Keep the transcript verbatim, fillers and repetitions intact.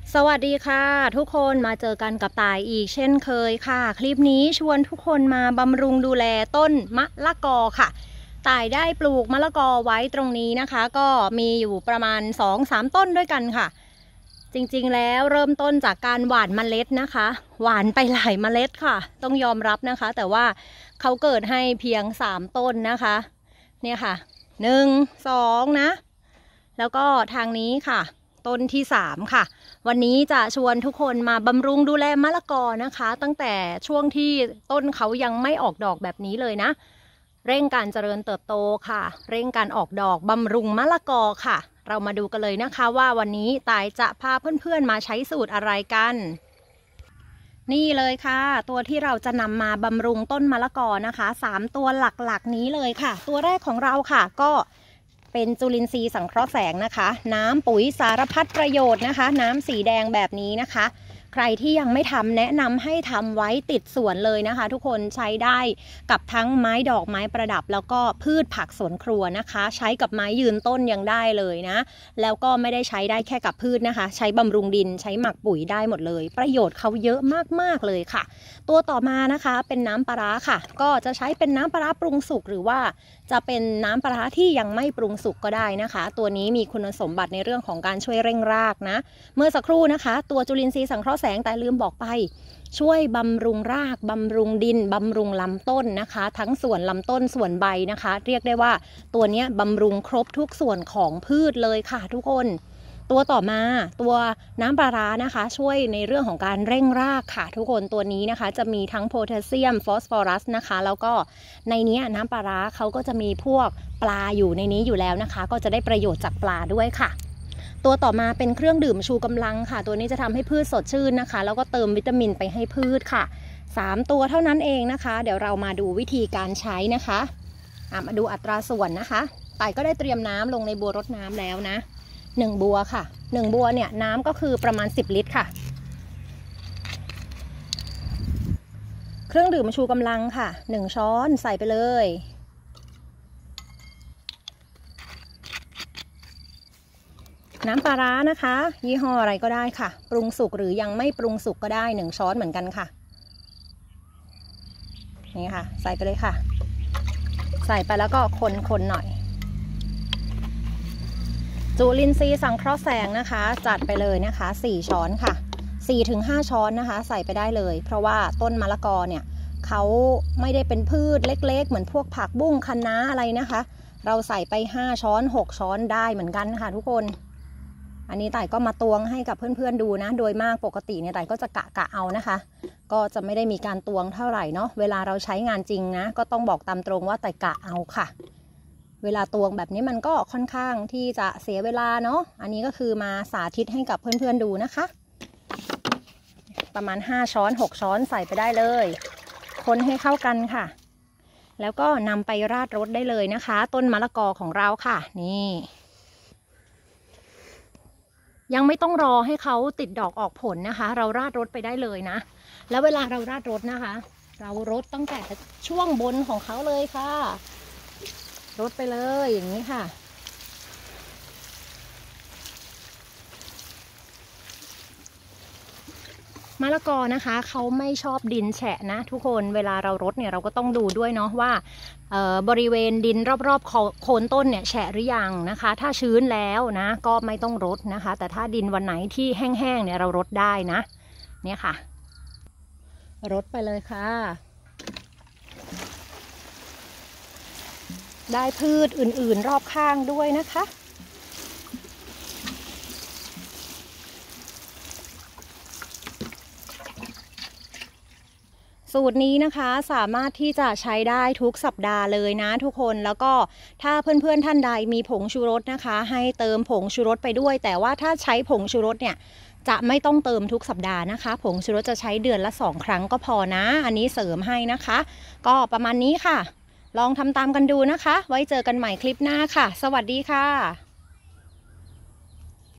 สวัสดีค่ะทุกคนมาเจอกันกับต่ายอีกเช่นเคยค่ะคลิปนี้ชวนทุกคนมาบำรุงดูแลต้นมะละกอค่ะต่ายได้ปลูกมะละกอไว้ตรงนี้นะคะก็มีอยู่ประมาณ สองถึงสาม ต้นด้วยกันค่ะจริงๆแล้วเริ่มต้นจากการหว่านเมล็ดนะคะหว่านไปหลายเมล็ดค่ะต้องยอมรับนะคะแต่ว่าเขาเกิดให้เพียงสามต้นนะคะเนี่ยค่ะหนึ่ง สองนะแล้วก็ทางนี้ค่ะต้นที่สามค่ะวันนี้จะชวนทุกคนมาบำรุงดูแลมะละกอนะคะตั้งแต่ช่วงที่ต้นเขายังไม่ออกดอกแบบนี้เลยนะเร่งการเจริญเติบโตค่ะเร่งการออกดอกบำรุงมะละกอค่ะเรามาดูกันเลยนะคะว่าวันนี้ต่ายจะพาเพื่อนๆมาใช้สูตรอะไรกันนี่เลยค่ะตัวที่เราจะนำมาบำรุงต้นมะละกอนะคะสามตัวหลักๆนี้เลยค่ะตัวแรกของเราค่ะก็เป็นจุลินทรีย์สังเคราะห์แสงนะคะน้ำปุ๋ยสารพัดประโยชน์นะคะน้ำสีแดงแบบนี้นะคะใครที่ยังไม่ทำแนะนำให้ทำไว้ติดสวนเลยนะคะทุกคนใช้ได้กับทั้งไม้ดอกไม้ประดับแล้วก็พืชผักสวนครัวนะคะใช้กับไม้ยืนต้นยังได้เลยนะแล้วก็ไม่ได้ใช้ได้แค่กับพืชนะคะใช้บำรุงดินใช้หมักปุ๋ยได้หมดเลยประโยชน์เขาเยอะมากๆเลยค่ะตัวต่อมานะคะเป็นน้ำปลาร้าค่ะก็จะใช้เป็นน้ำปลาร้าปรุงสุกหรือว่าจะเป็นน้ำปลาร้าที่ยังไม่ปรุงสุกก็ได้นะคะตัวนี้มีคุณสมบัติในเรื่องของการช่วยเร่งรากนะเมื่อสักครู่นะคะตัวจุลินทรีย์สังเคราะห์แสงแต่ลืมบอกไปช่วยบำรุงรากบำรุงดินบำรุงลำต้นนะคะทั้งส่วนลำต้นส่วนใบนะคะเรียกได้ว่าตัวนี้บำรุงครบทุกส่วนของพืชเลยค่ะทุกคนตัวต่อมาตัวน้ำปลาร้านะคะช่วยในเรื่องของการเร่งรากค่ะทุกคนตัวนี้นะคะจะมีทั้งโพแทสเซียมฟอสฟอรัสนะคะแล้วก็ในนี้น้ำปลาร้าเขาก็จะมีพวกปลาอยู่ในนี้อยู่แล้วนะคะก็จะได้ประโยชน์จากปลาด้วยค่ะตัวต่อมาเป็นเครื่องดื่มชูกำลังค่ะตัวนี้จะทำให้พืชสดชื่นนะคะแล้วก็เติมวิตามินไปให้พืชค่ะสามตัวเท่านั้นเองนะคะเดี๋ยวเรามาดูวิธีการใช้นะคะมาดูอัตราส่วนนะคะต่ายก็ได้เตรียมน้ำลงในบัวรดน้ำแล้วนะหนึ่งบัวค่ะหนึ่งบัวเนี่ยน้ำก็คือประมาณสิบลิตรค่ะเครื่องดื่มชูกำลังค่ะหนึ่งช้อนใส่ไปเลยน้ำปลาร้านะคะยี่ห้ออะไรก็ได้ค่ะปรุงสุกหรือยังไม่ปรุงสุกก็ได้หนึ่งช้อนเหมือนกันค่ะนี่ค่ะใส่ไปเลยค่ะใส่ไปแล้วก็คนๆหน่อยจุลินทรีย์สังเคราะห์แสงนะคะจัดไปเลยนะคะสี่ช้อนค่ะ สี่ถึงห้า ช้อนนะคะใส่ไปได้เลยเพราะว่าต้นมะละกอเนี่ยเขาไม่ได้เป็นพืชเล็กๆเหมือนพวกผักบุ้งคะน้าอะไรนะคะเราใส่ไปห้าช้อนหกช้อนได้เหมือนกันค่ะทุกคนอันนี้ต่ายก็มาตวงให้กับเพื่อนๆดูนะโดยมากปกติเนี่ยต่ายก็จะกะกะเอานะคะก็จะไม่ได้มีการตวงเท่าไหร่เนาะเวลาเราใช้งานจริงนะก็ต้องบอกตามตรงว่าต่ายกะเอาค่ะเวลาตวงแบบนี้มันก็ค่อนข้างที่จะเสียเวลาเนาะอันนี้ก็คือมาสาธิตให้กับเพื่อนๆดูนะคะประมาณห้าช้อนหกช้อนใส่ไปได้เลยคนให้เข้ากันค่ะแล้วก็นำไปราดรสได้เลยนะคะต้นมะละกอของเราค่ะนี่ยังไม่ต้องรอให้เขาติดดอกออกผลนะคะเราราดรสไปได้เลยนะแล้วเวลาเราราดรสนะคะเรารดตั้งแต่ช่วงบนของเขาเลยค่ะรดไปเลยอย่างนี้ค่ะมะละกอนะคะเขาไม่ชอบดินแฉะนะทุกคนเวลาเรารดเนี่ยเราก็ต้องดูด้วยเนาะว่าบริเวณดินรอบๆโคนต้นเนี่ยแฉะหรือยังนะคะถ้าชื้นแล้วนะก็ไม่ต้องรดนะคะแต่ถ้าดินวันไหนที่แห้งๆเนี่ยเรารดได้นะเนี่ยค่ะรดไปเลยค่ะได้พืชอื่นๆรอบข้างด้วยนะคะสูตรนี้นะคะสามารถที่จะใช้ได้ทุกสัปดาห์เลยนะทุกคนแล้วก็ถ้าเพื่อนๆท่านใดมีผงชูรสนะคะให้เติมผงชูรสไปด้วยแต่ว่าถ้าใช้ผงชูรสเนี่ยจะไม่ต้องเติมทุกสัปดาห์นะคะผงชูรสจะใช้เดือนละสองครั้งก็พอนะอันนี้เสริมให้นะคะก็ประมาณนี้ค่ะลองทำตามกันดูนะคะไว้เจอกันใหม่คลิปหน้าค่ะสวัสดีค่ะ